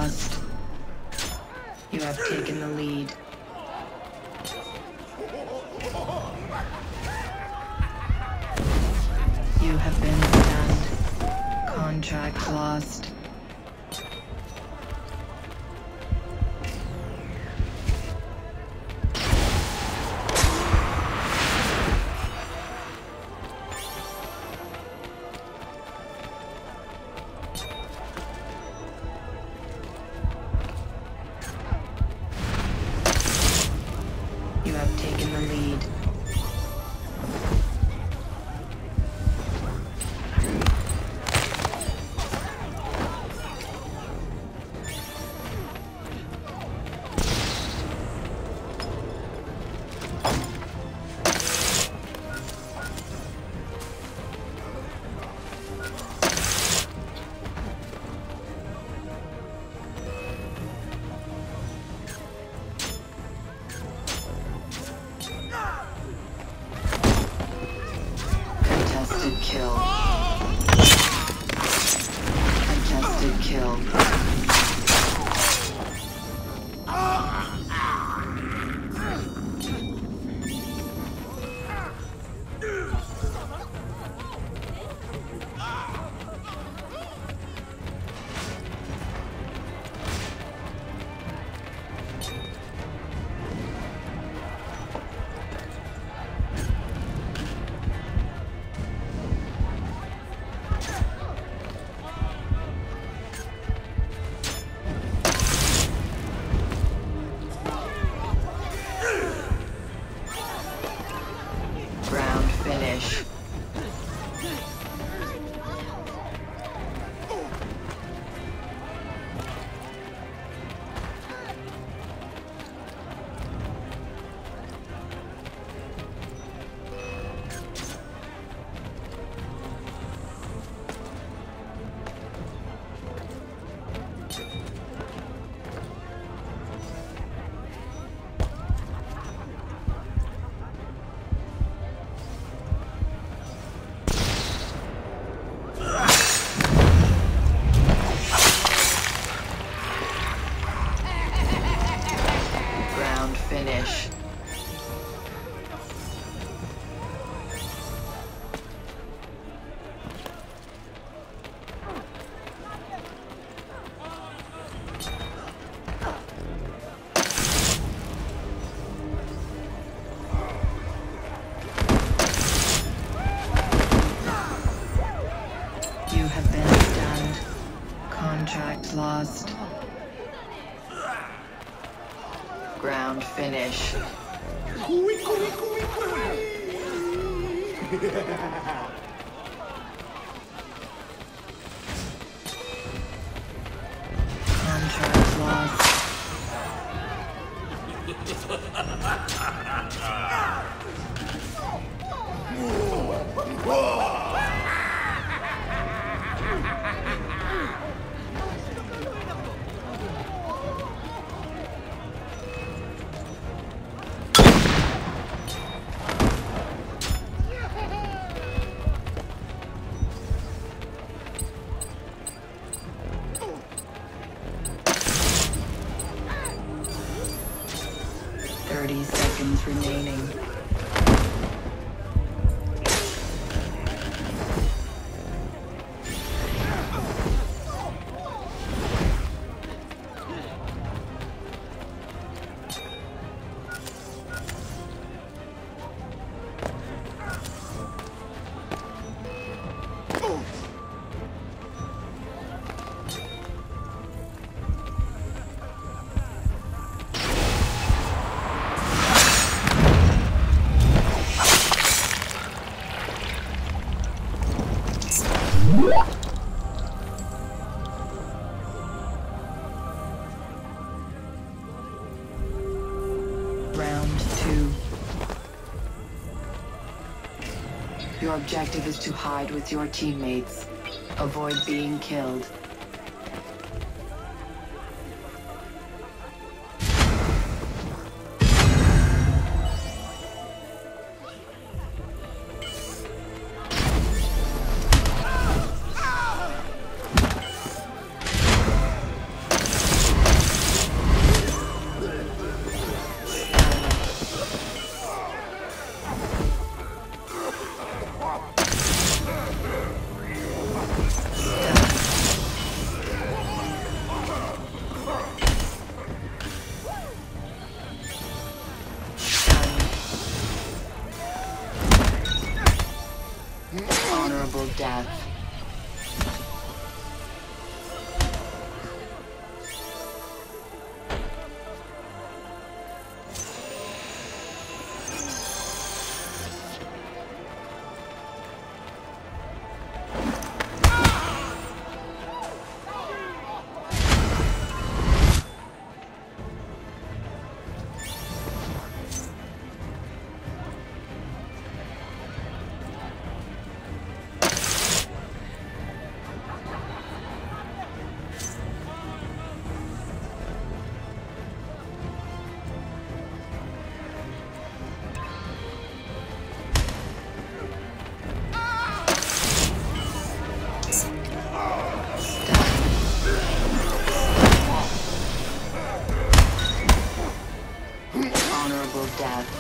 lost. You have taken the lead. You have been stunned. Contract lost. You have taken the lead. Contested kill. Contested kill. Round finish. Round finish. You have been stunned. Contract lost. Ground finish. Contract lost. Seconds remaining. Round 2. Your objective is to hide with your teammates. Avoid being killed. Honorable death. Honorable death.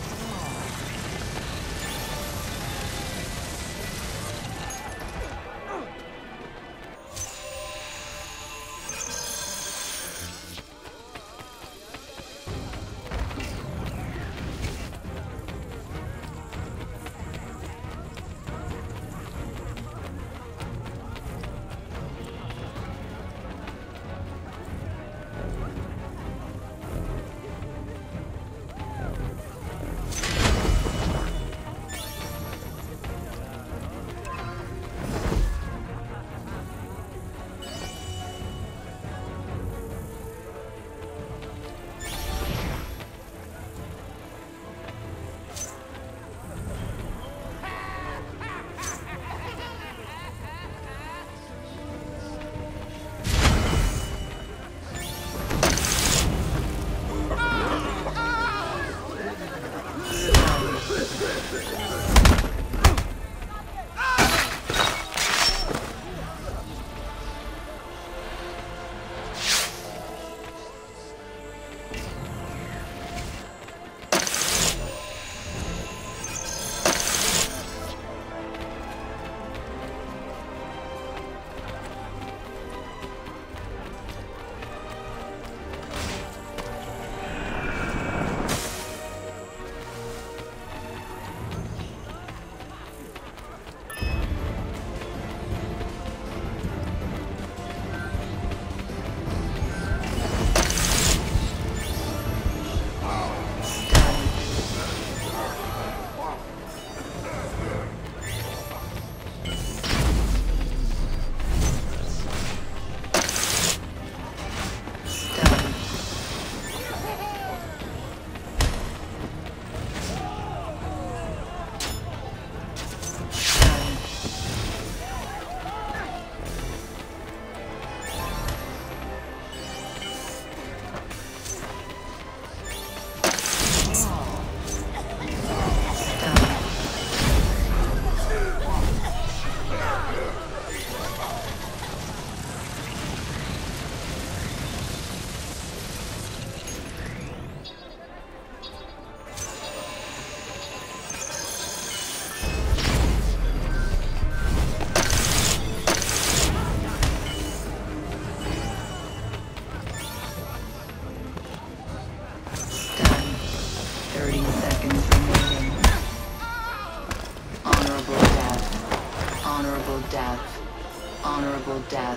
Honorable death.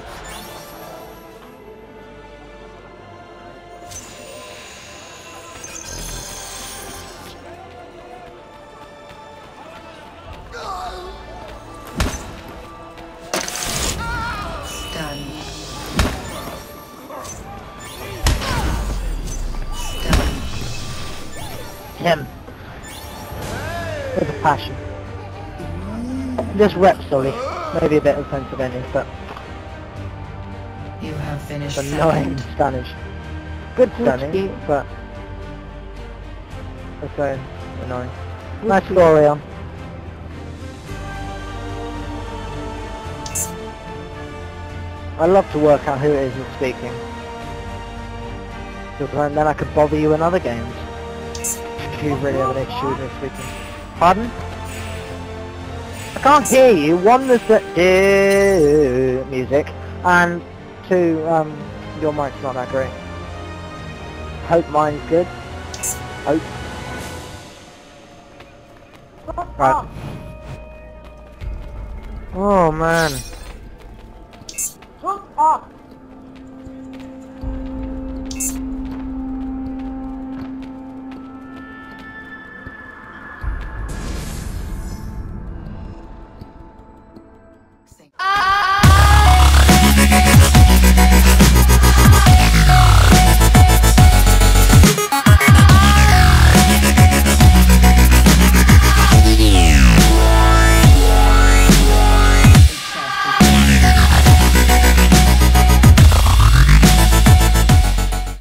Stun. Stun. Him. With a passion. Just rep solely. Maybe a bit offensive ending, but You have finished annoying second. Spanish. Good stunning, but it's so annoying. Nice story on. I love to work out who it is that's speaking. Because then I could bother you in other games. If you really have an issue with me speaking. Pardon? I can't hear you. One, there's the music, and two, your mic's not that great. Hope mine's good. Hope. Right. Oh man. Shut up!